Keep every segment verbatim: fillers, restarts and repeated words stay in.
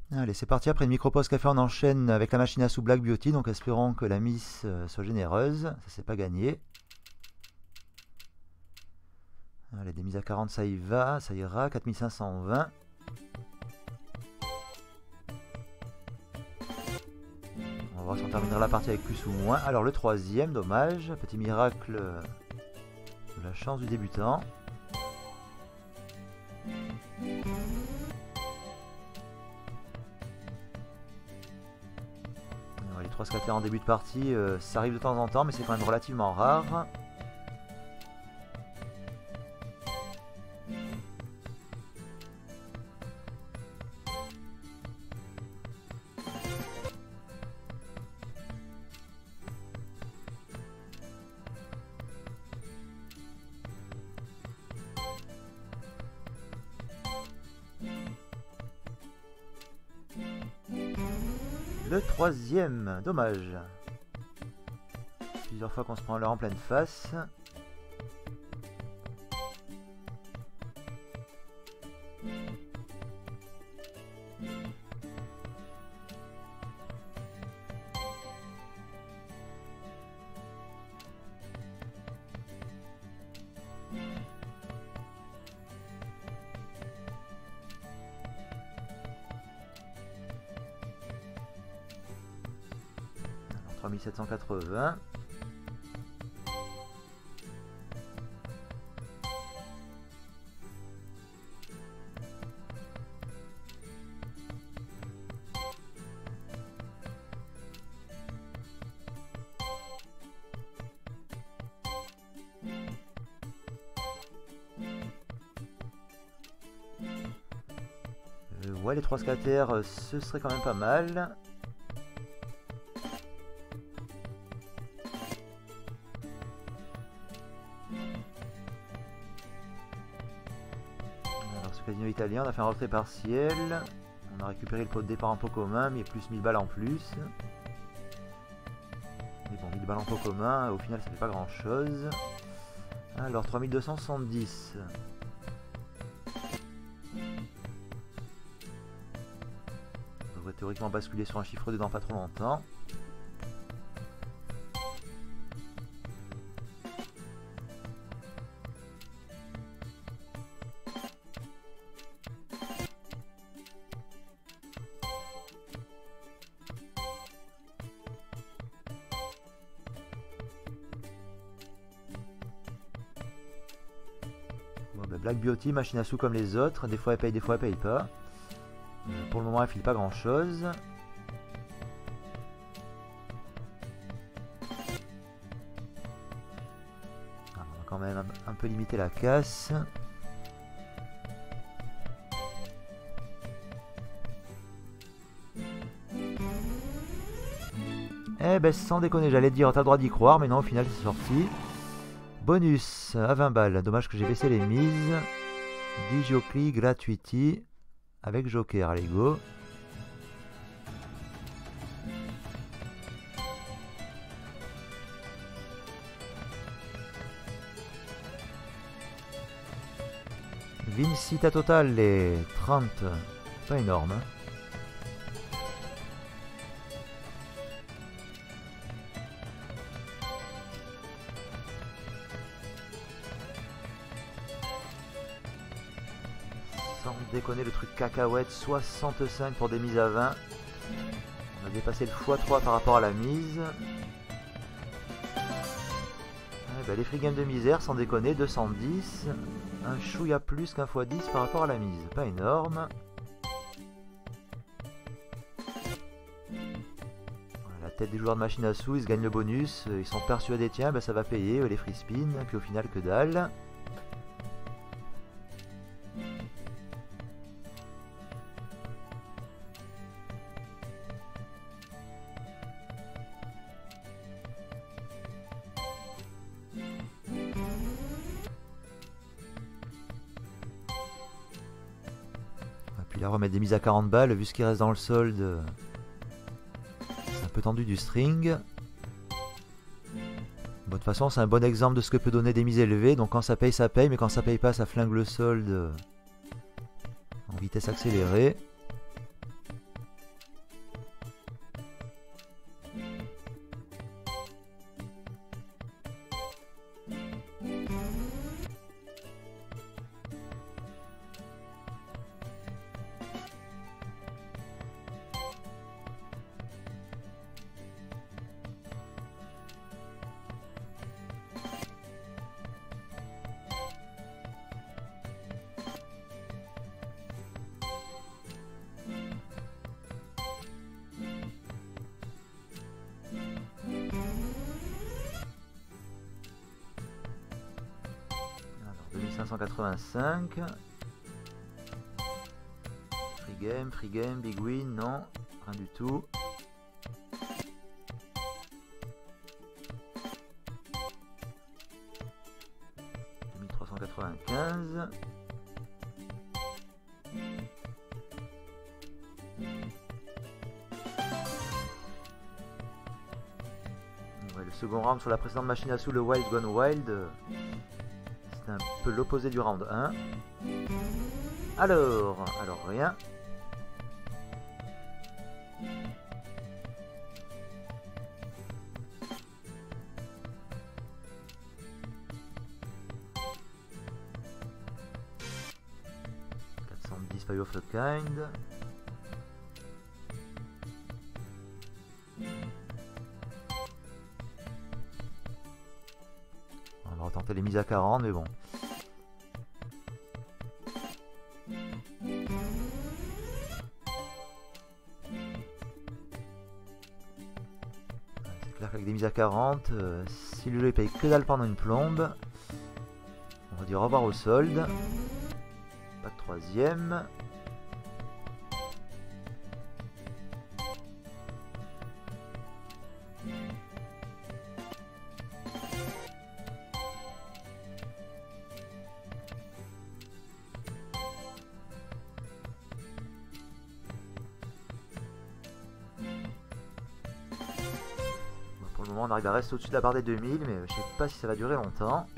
Allez, c'est parti. Après une micro-pause café, on enchaîne avec la machine à sous Black Beauty. Donc espérons que la mise euh, soit généreuse. Ça, c'est pas gagné. Allez, des mises à quarante, ça y va. Ça ira. quatre mille cinq cent vingt. On va voir si on terminera la partie avec plus ou moins. Alors, le troisième, dommage. Petit miracle de la chance du débutant. Les trois scatters en début de partie, euh, ça arrive de temps en temps, mais c'est quand même relativement rare. Le troisième, dommage. Plusieurs fois qu'on se prend l'heure en pleine face. trois mille sept cent quatre-vingts. Euh, ouais, les trois scaters, euh, ce serait quand même pas mal. Casino italien, on a fait un retrait partiel. On a récupéré le pot de départ en pot commun, mais plus mille balles en plus. Mais bon, mille balles en pot commun, au final ça fait pas grand chose. Alors trois mille deux cent soixante-dix. On devrait théoriquement basculer sur un chiffre deux dans pas trop longtemps. Bon, ben Black Beauty, machine à sous comme les autres. Des fois elle paye, des fois elle paye pas. Euh, pour le moment elle file pas grand chose. Ah, on va quand même un, un peu limiter la casse. Eh ben sans déconner, j'allais te dire t'as le droit d'y croire, mais non, au final c'est sorti. Bonus à vingt balles, dommage que j'ai baissé les mises. dix Jokli gratuiti avec Joker, allez go. Vincita Total les trente, pas énorme. Hein. Sans déconner, le truc cacahuète, soixante-cinq pour des mises à vingt. On a dépassé le fois trois par rapport à la mise. Eh ben, les free games de misère, sans déconner, deux cent dix. Un chouïa plus qu'un fois dix par rapport à la mise. Pas énorme. Voilà, la tête des joueurs de machine à sous, ils se gagnent le bonus. Ils sont persuadés, tiens, ben, ça va payer les free spins. Puis au final, que dalle. Puis là, remettre des mises à quarante balles, vu ce qui reste dans le solde. C'est un peu tendu du string. Bon, de toute façon, c'est un bon exemple de ce que peut donner des mises élevées. Donc quand ça paye, ça paye, mais quand ça paye pas, ça flingue le solde en vitesse accélérée. cent quatre-vingt-cinq. Free game, free game, big win, non, rien du tout. deux mille trois cent quatre-vingt-quinze. Ouais, le second round sur la précédente machine à sous, le Wild Gone Wild, c'est un peu l'opposé du round un. Alors, alors rien. quatre cent dix Five of a Kind. On va retenter les mises à quarante, mais bon. C'est clair qu'avec des mises à quarante, euh, si le jeu paye que dalle pendant une plombe, on va dire au revoir au solde. Pas de troisième. Pour le moment, on arrive à rester au-dessus de la barre des deux mille, mais je sais pas si ça va durer longtemps.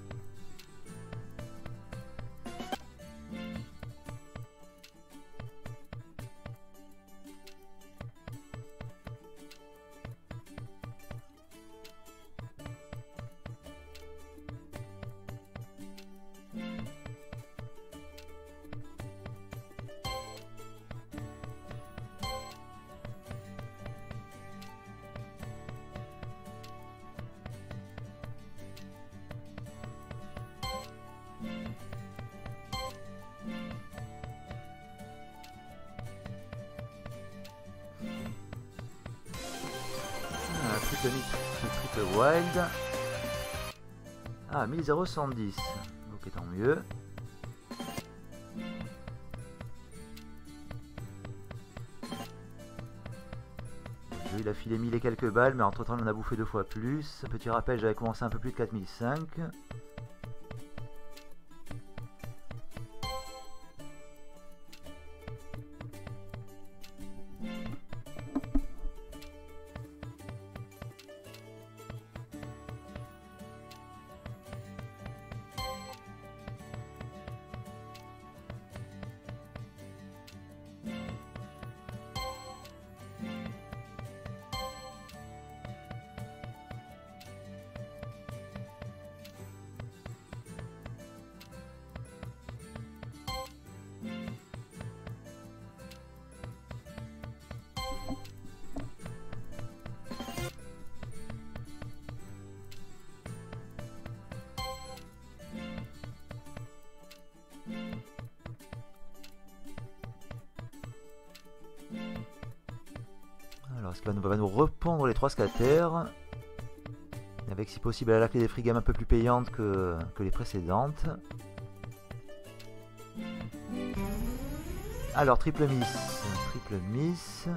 Triple mix, triple wild. Ah, mille soixante-dix. Ok, tant mieux. Le jeu, il a filé mille et quelques balles, mais entre temps, il en a bouffé deux fois plus. Petit rappel, j'avais commencé un peu plus de quatre mille cinq. Alors, est-ce qu'il va nous repondre les trois scaters, avec si possible à la clé des free games un peu plus payantes que, que les précédentes. Alors, triple miss, triple miss.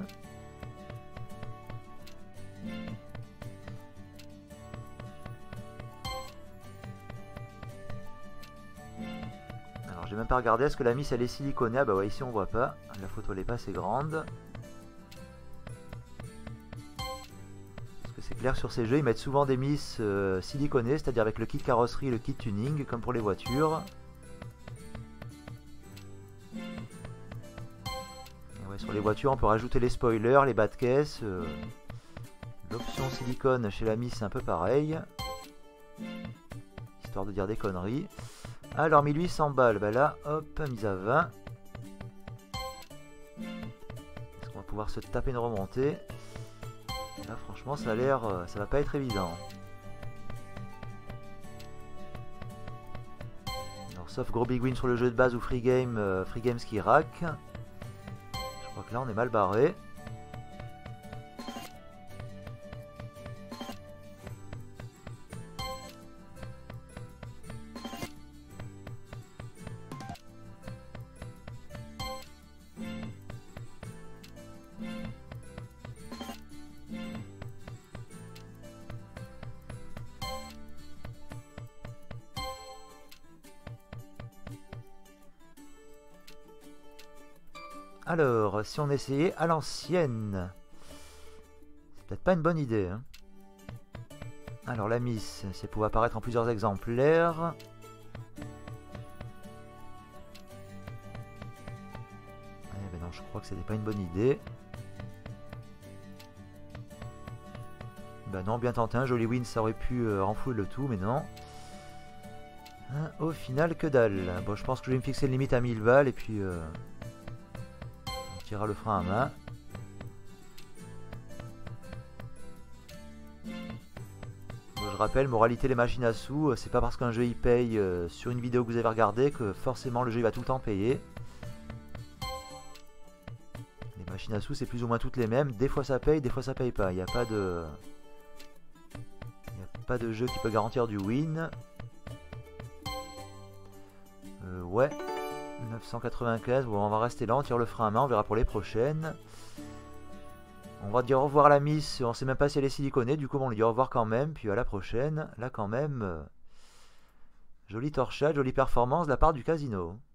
Alors, j'ai même pas regardé, est-ce que la miss elle est siliconée? Ah bah ouais, ici on voit pas, la photo elle est pas assez grande. C'est clair, sur ces jeux, ils mettent souvent des miss euh, siliconées, c'est-à-dire avec le kit carrosserie et le kit tuning, comme pour les voitures. Et ouais, sur les voitures, on peut rajouter les spoilers, les bas de caisse. Euh, L'option silicone chez la miss, c'est un peu pareil. Histoire de dire des conneries. Alors, mille huit cents balles, bah là, hop, mise à vingt. Est-ce qu'on va pouvoir se taper une remontée? Là, franchement, ça a l'air, ça va pas être évident. Alors, sauf gros big win sur le jeu de base ou free game, euh, free games qui rack. Je crois que là, on est mal barré. Alors, si on essayait à l'ancienne, c'est peut-être pas une bonne idée. Hein. Alors, la miss, c'est pour apparaître en plusieurs exemplaires. Eh ben non, je crois que c'était pas une bonne idée. Ben non, bien tenté, un joli win, ça aurait pu euh, renflouer le tout, mais non. Hein, au final, que dalle. Bon, je pense que je vais me fixer une limite à mille balles, et puis... Euh, on tirera le frein à main. Bon, je rappelle, moralité les machines à sous, c'est pas parce qu'un jeu y paye euh, sur une vidéo que vous avez regardée que forcément le jeu il va tout le temps payer. Les machines à sous, c'est plus ou moins toutes les mêmes. Des fois ça paye, des fois ça paye pas. Il n'y a pas de... Pas de jeu qui peut garantir du win. Euh, ouais. neuf cent quatre-vingt-quinze. Bon, on va rester là. On tire le frein à main. On verra pour les prochaines. On va dire au revoir à la miss. On sait même pas si elle est siliconée. Du coup, on lui dit au revoir quand même. Puis à la prochaine. Là, quand même. Euh, jolie torchade, jolie performance de la part du casino.